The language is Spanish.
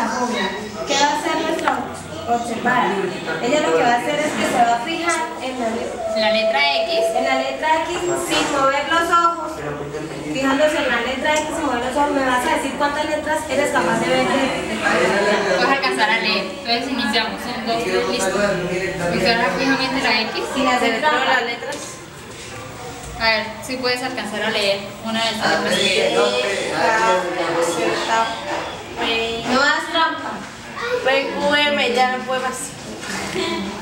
fobia. ¿Qué va a hacer nuestra observada? Ella lo que va a hacer es que se va a fijar en la letra X. En la letra X sin mover los ojos. Fijándose en la letra X sin mover los ojos, me vas a decir cuántas letras eres capaz de ver. Puedes alcanzar a leer. Entonces iniciamos. 1, 2, 3, listo. Fixar fijamente la X. Y las letras. A ver, si puedes alcanzar a leer una de estas letras. No hagas trampa. PQM, ya no puedo más.